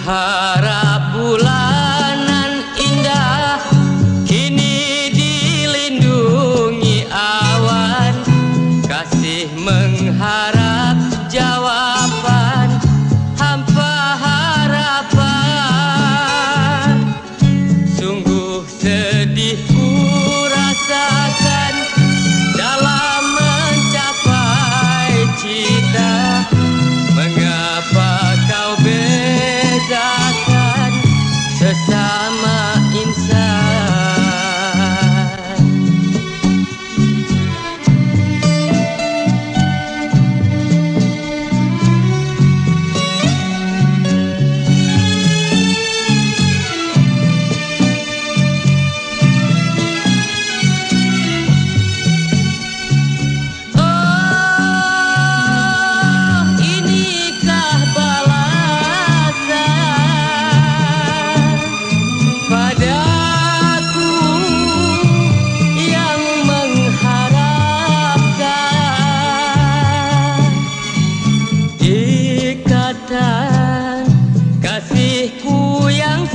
Mengharap bulanan indah kini dilindungi awan. Kasih mengharap jawaban hampa harapan. Sungguh sedih ku rasakan dalam mencapai cita. Mengapa kau bedakan sesama insan? Kasihku yang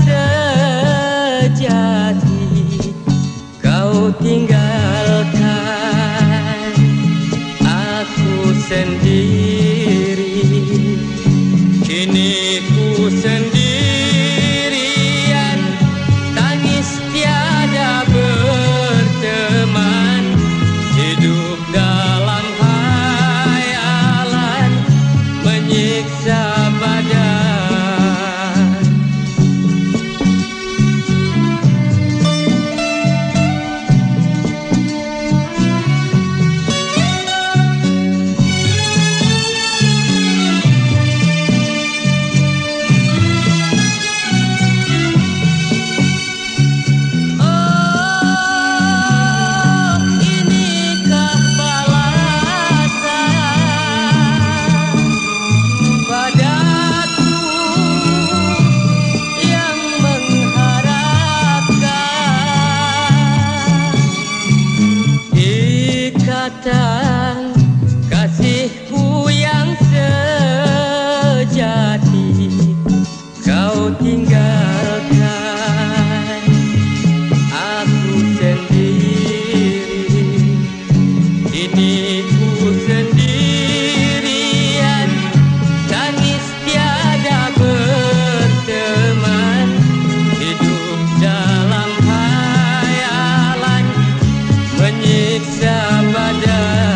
sejati kau tinggalkan aku sendiri. Kini ku sendirian, tangis tiada berteman. Hidup dalam hayalan menyiksa badan. Kasihku yang sejati kau tinggalkan aku sendiri. Kini ku sendirian, tangis tiada berteman. Hidup dalam hayalan menyiksa badan.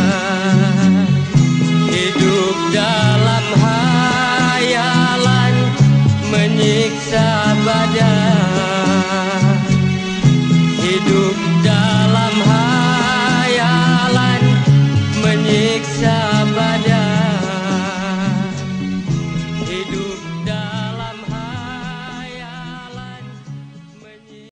Dalam hayalan menyiksa badan. Hidup dalam hayalan menyiksa